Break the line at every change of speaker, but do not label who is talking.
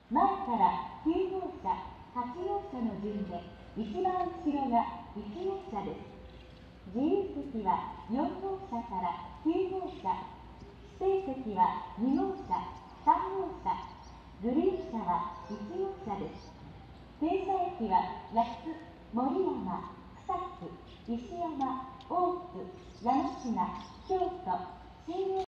前から9号車、8号車の順で、一番後ろが1号車です。自由席は4号車から9号車、指定席は2号車、3号車、グリーン車は1号車です。停車駅は八つ、森山、草津、石山、大津、山科、京都、新大